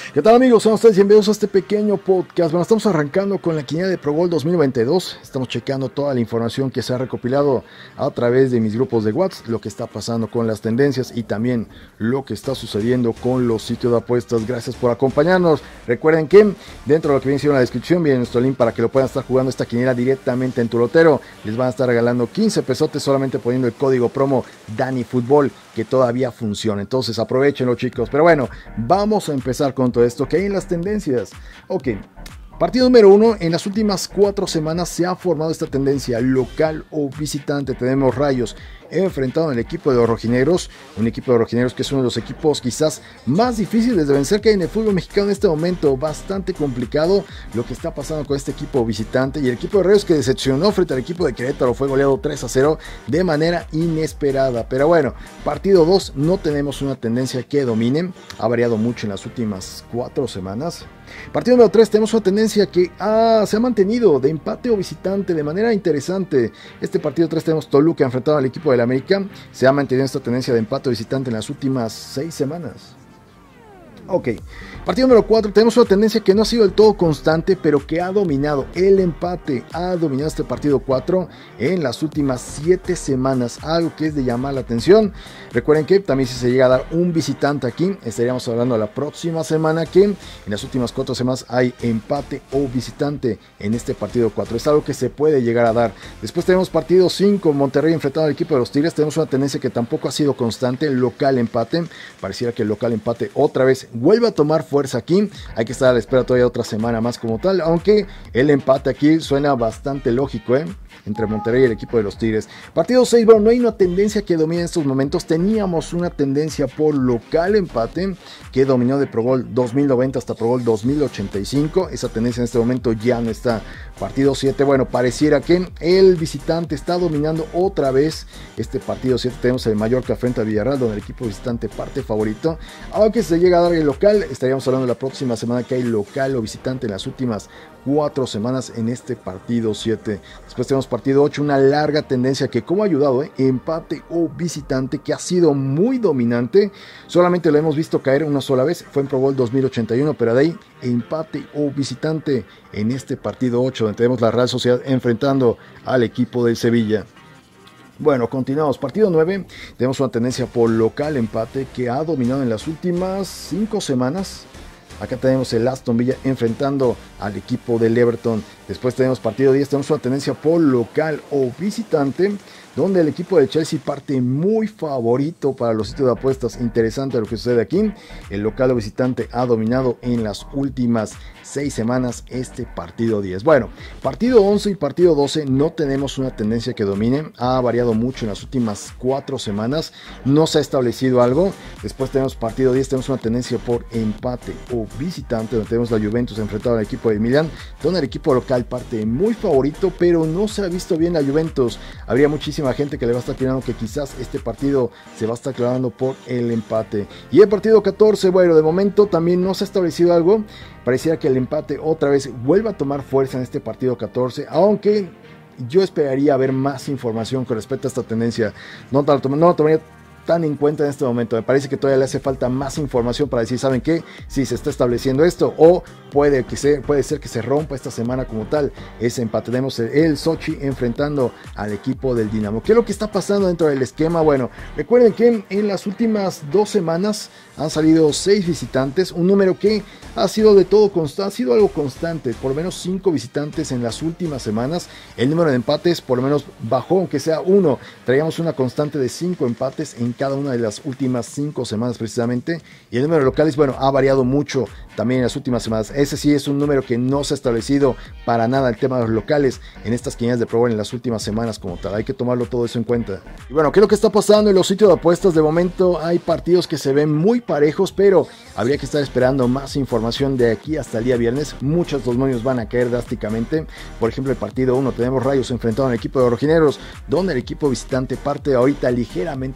¿Qué tal, amigos? Sean ustedes bienvenidos a este pequeño podcast. Bueno, estamos arrancando con la quiniela de Pro Bowl 2022. Estamos checando toda la información que se ha recopilado a través de mis grupos de WhatsApp, lo que está pasando con las tendencias y también lo que está sucediendo con los sitios de apuestas. Gracias por acompañarnos. Recuerden que dentro de lo que viene en la descripción viene nuestro link para que lo puedan estar jugando esta quiniela directamente en tu lotero. Les van a estar regalando 15 pesotes solamente poniendo el código promo DANIFUTBOL, que todavía funciona. Entonces aprovechenlo, chicos. Pero bueno, vamos a empezar con todo esto que hay en las tendencias. Ok, partido número 1. En las últimas 4 semanas se ha formado esta tendencia local o visitante. Tenemos Rayos enfrentado al equipo de los rojinegros, un equipo de rojinegros que es uno de los equipos quizás más difíciles de vencer que hay en el fútbol mexicano en este momento. Bastante complicado lo que está pasando con este equipo visitante, y el equipo de Rayos, que decepcionó frente al equipo de Querétaro, fue goleado 3-0 de manera inesperada. Pero bueno, partido 2, no tenemos una tendencia que domine, ha variado mucho en las últimas 4 semanas. Partido número 3, tenemos una tendencia que se ha mantenido de empate o visitante de manera interesante. Este partido 3 tenemos Toluca enfrentado al equipo del América. Se ha mantenido esta tendencia de empate o visitante en las últimas 6 semanas. Ok, partido número 4, tenemos una tendencia que no ha sido del todo constante, pero que ha dominado el empate, ha dominado este partido 4 en las últimas 7 semanas, algo que es de llamar la atención. Recuerden que también si se llega a dar un visitante aquí, estaríamos hablando la próxima semana que en las últimas 4 semanas hay empate o visitante en este partido 4, es algo que se puede llegar a dar. Después tenemos partido 5, Monterrey enfrentado al equipo de los Tigres. Tenemos una tendencia que tampoco ha sido constante, local empate, pareciera que el local empate otra vez vuelve a tomar fuerza aquí. Hay que estar a la espera todavía otra semana más como tal, aunque el empate aquí suena bastante lógico, entre Monterrey y el equipo de los Tigres. Partido 6, bueno, no hay una tendencia que domine en estos momentos. Teníamos una tendencia por local empate que dominó de Pro Bowl 2090 hasta Pro Bowl 2085. Esa tendencia en este momento ya no está. Partido 7, bueno, pareciera que el visitante está dominando otra vez este partido 7. Tenemos el Mallorca frente a Villarreal, donde el equipo visitante parte favorito. Aunque se llega a dar el local, estaríamos hablando la próxima semana que hay local o visitante en las últimas 4 semanas en este partido 7. Después tenemos partido 8, una larga tendencia que como ha ayudado, empate o visitante, que ha sido muy dominante. Solamente lo hemos visto caer una sola vez, fue en Pro Bowl 2081, pero de ahí empate o visitante en este partido 8, donde tenemos la Real Sociedad enfrentando al equipo del Sevilla. Bueno, continuamos. Partido 9, tenemos una tendencia por local empate que ha dominado en las últimas 5 semanas. Acá tenemos el Aston Villa enfrentando al equipo del Everton. Después tenemos partido 10, tenemos una tendencia por local o visitante, donde el equipo de Chelsea parte muy favorito para los sitios de apuestas. Interesante lo que sucede aquí. El local o visitante ha dominado en las últimas 6 semanas este partido 10. Bueno, partido 11 y partido 12 no tenemos una tendencia que domine. Ha variado mucho en las últimas 4 semanas. No se ha establecido algo. Después tenemos partido 10, tenemos una tendencia por empate o visitante, donde tenemos la Juventus enfrentado al equipo de Milán, donde el equipo local parte muy favorito, pero no se ha visto bien la Juventus. Habría muchísima gente que le va a estar tirando que quizás este partido se va a estar clavando por el empate. Y el partido 14, bueno, de momento también no se ha establecido algo. Pareciera que el empate otra vez vuelve a tomar fuerza en este partido 14, aunque yo esperaría ver más información con respecto a esta tendencia. No la tomaría tan en cuenta en este momento. Me parece que todavía le hace falta más información para decir, ¿saben qué? Si se está estableciendo esto, o puede ser que se rompa esta semana como tal ese empate. Tenemos el Sochi enfrentando al equipo del Dinamo. ¿Qué es lo que está pasando dentro del esquema? Bueno, recuerden que en las últimas 2 semanas han salido 6 visitantes, un número que ha sido de todo constante, ha sido algo constante, por lo menos 5 visitantes en las últimas semanas. El número de empates por lo menos bajó, aunque sea 1. Traíamos una constante de 5 empates en cada una de las últimas 5 semanas precisamente. Y el número de locales, bueno, ha variado mucho también en las últimas semanas. Ese sí es un número que no se ha establecido para nada, el tema de los locales en estas quinielas de Pro Bowl en las últimas semanas como tal. Hay que tomarlo todo eso en cuenta. Y bueno, ¿qué es lo que está pasando en los sitios de apuestas? De momento hay partidos que se ven muy parejos, pero habría que estar esperando más información de aquí hasta el día viernes. Muchos demonios van a caer drásticamente. Por ejemplo, el partido 1 tenemos Rayos enfrentado al equipo de los rojinegros, donde el equipo visitante parte ahorita ligeramente favorito.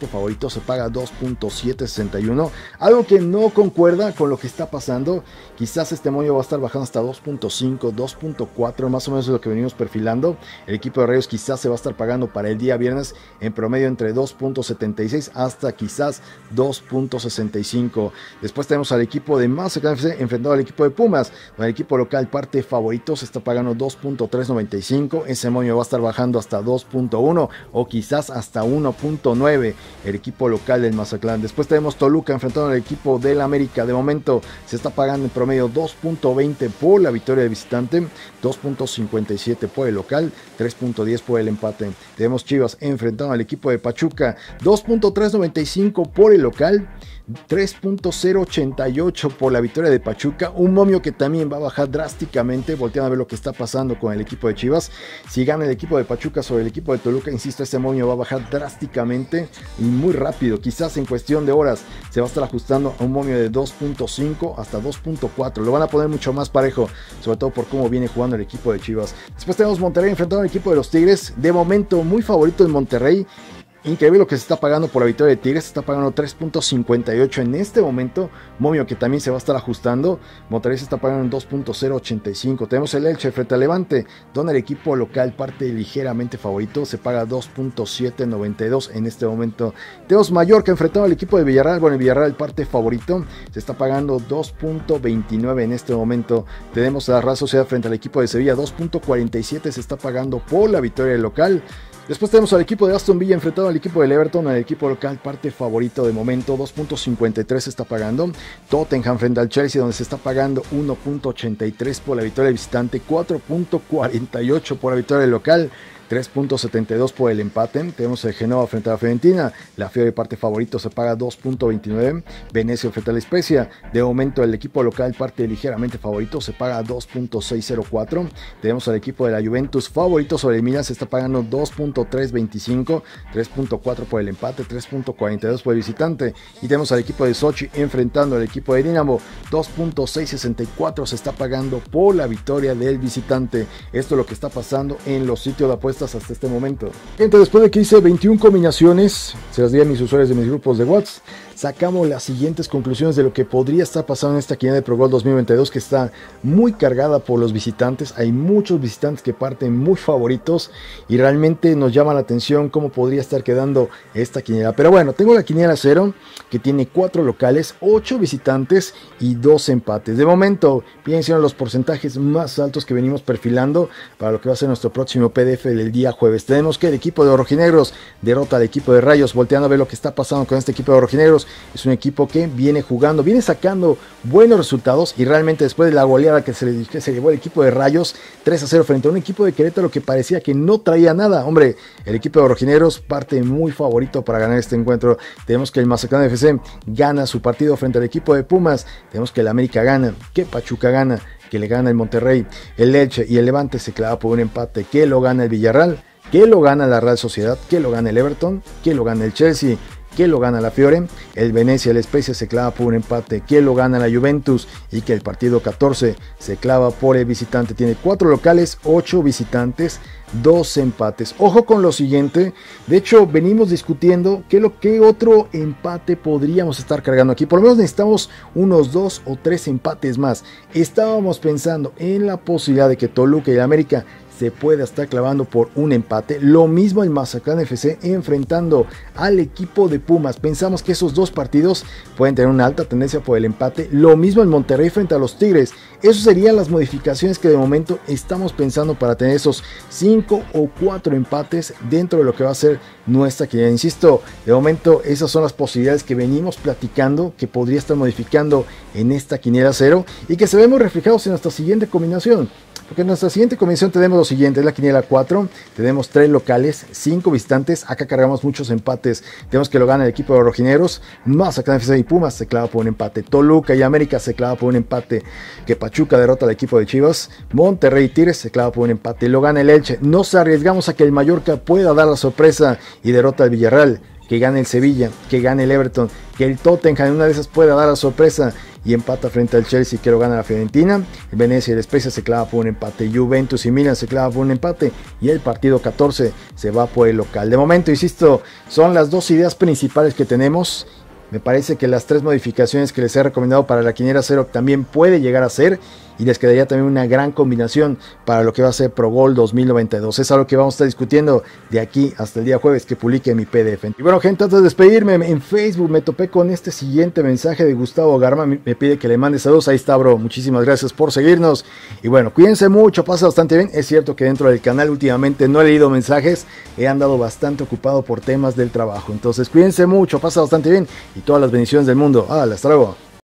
favorito se paga 2.761, algo que no concuerda con lo que está pasando. Quizás este momio va a estar bajando hasta 2.5, 2.4, más o menos es lo que venimos perfilando. El equipo de Rayos quizás se va a estar pagando para el día viernes en promedio entre 2.76 hasta quizás 2.65. Después tenemos al equipo de Mazatlán FC enfrentado al equipo de Pumas, donde el equipo local parte favorito se está pagando 2.395, ese momio va a estar bajando hasta 2.1 o quizás hasta 1.9 el equipo local del Mazatlán. Después tenemos Toluca enfrentando al equipo del América, de momento se está pagando en promedio 2.20 por la victoria de visitante, 2.57 por el local, 3.10 por el empate. Tenemos Chivas enfrentando al equipo de Pachuca, 2.395 por el local, 3.088 por la victoria de Pachuca, un momio que también va a bajar drásticamente. Volteando a ver lo que está pasando con el equipo de Chivas. Si gana el equipo de Pachuca sobre el equipo de Toluca, insisto, este momio va a bajar drásticamente y muy rápido, quizás en cuestión de horas se va a estar ajustando a un momio de 2.5 hasta 2.4, lo van a poner mucho más parejo, sobre todo por cómo viene jugando el equipo de Chivas. Después tenemos Monterrey enfrentando al equipo de los Tigres, de momento muy favorito en Monterrey. Increíble lo que se está pagando por la victoria de Tigres, se está pagando 3.58 en este momento, momio que también se va a estar ajustando. Monterrey se está pagando en 2.085. Tenemos el Elche frente al Levante, donde el equipo local parte ligeramente favorito, se paga 2.792 en este momento. Tenemos Mallorca enfrentado al equipo de Villarreal, bueno, el Villarreal parte favorito, se está pagando 2.29 en este momento. Tenemos a la Real Sociedad frente al equipo de Sevilla, 2.47 se está pagando por la victoria del local. Después tenemos al equipo de Aston Villa enfrentado al equipo del Everton, el equipo local parte favorito de momento, 2.53 se está pagando. Tottenham frente al Chelsea, donde se está pagando 1.83 por la victoria del visitante, 4.48 por la victoria del local, 3.72 por el empate. Tenemos el Genoa frente a la Fiorentina, la Fiore parte favorito se paga 2.29. Venecia frente a la Spezia, de momento el equipo local parte ligeramente favorito, se paga 2.604. Tenemos al equipo de la Juventus favorito sobre el Milan, se está pagando 2.325, 3.4 por el empate, 3.42 por el visitante. Y tenemos al equipo de Sochi enfrentando al equipo de Dinamo, 2.664 se está pagando por la victoria del visitante. Esto es lo que está pasando en los sitios de apuestas hasta este momento. Gente, después de que hice 21 combinaciones, se las di a mis usuarios de mis grupos de WhatsApp, sacamos las siguientes conclusiones de lo que podría estar pasando en esta quiniela de Pro Bowl 2022, que está muy cargada por los visitantes. Hay muchos visitantes que parten muy favoritos y realmente nos llama la atención cómo podría estar quedando esta quiniela. Pero bueno, tengo la quiniela 0 que tiene 4 locales, 8 visitantes y 2 empates. De momento, piensen en los porcentajes más altos que venimos perfilando para lo que va a ser nuestro próximo PDF del día jueves. Tenemos que el equipo de rojinegros derrota al equipo de Rayos. Volteando a ver lo que está pasando con este equipo de rojinegros, es un equipo que viene jugando, viene sacando buenos resultados y realmente después de la goleada que se llevó el equipo de Rayos 3-0 frente a un equipo de Querétaro que parecía que no traía nada, hombre, el equipo de rojinegros parte muy favorito para ganar este encuentro. Tenemos que el Mazatlán FC gana su partido frente al equipo de Pumas, tenemos que el América gana, que Pachuca gana, que le gana el Monterrey, el Elche y el Levante se clava por un empate, que lo gana el Villarreal, que lo gana la Real Sociedad, que lo gana el Everton, que lo gana el Chelsea, que lo gana la Fiore, el Venecia, el Spezia se clava por un empate, que lo gana la Juventus y que el partido 14 se clava por el visitante. Tiene 4 locales, 8 visitantes, 2 empates. Ojo con lo siguiente, de hecho venimos discutiendo qué otro empate podríamos estar cargando aquí. Por lo menos necesitamos unos 2 o 3 empates más. Estábamos pensando en la posibilidad de que Toluca y el América se puede estar clavando por un empate. Lo mismo el Mazatlán FC enfrentando al equipo de Pumas. Pensamos que esos dos partidos pueden tener una alta tendencia por el empate. Lo mismo el Monterrey frente a los Tigres. Esas serían las modificaciones que de momento estamos pensando para tener esos 5 o 4 empates dentro de lo que va a ser nuestra quiniela. Insisto, de momento esas son las posibilidades que venimos platicando que podría estar modificando en esta quiniela 0 y que se vemos reflejados en nuestra siguiente combinación. Porque en nuestra siguiente combinación tenemos lo siguiente, es la quiniela 4, tenemos 3 locales, 5 visitantes, acá cargamos muchos empates, tenemos que lo gana el equipo de rojineros, Mazatlán FC y Pumas se clava por un empate, Toluca y América se clava por un empate, que Pachuca derrota al equipo de Chivas, Monterrey y Tigres se clava por un empate, lo gana el Elche, nos arriesgamos a que el Mallorca pueda dar la sorpresa y derrota al Villarreal, que gane el Sevilla, que gane el Everton, que el Tottenham en una de esas pueda dar la sorpresa y empata frente al Chelsea, que lo gana la Fiorentina. El Venecia y el Spezia se clava por un empate. Juventus y Milan se clava por un empate. Y el partido 14 se va por el local. De momento, insisto, son las dos ideas principales que tenemos. Me parece que las 3 modificaciones que les he recomendado para la quiniela cero también puede llegar a ser, y les quedaría también una gran combinación para lo que va a ser Pro Bowl 2092. Es algo que vamos a estar discutiendo de aquí hasta el día jueves que publique mi PDF. Y bueno, gente, antes de despedirme, en Facebook me topé con este siguiente mensaje de Gustavo Garma. Me pide que le mande saludos. Ahí está, bro. Muchísimas gracias por seguirnos. Y bueno, cuídense mucho, pasa bastante bien. Es cierto que dentro del canal últimamente no he leído mensajes. He andado bastante ocupado por temas del trabajo. Entonces, cuídense mucho, pasa bastante bien. Y todas las bendiciones del mundo. Hasta luego.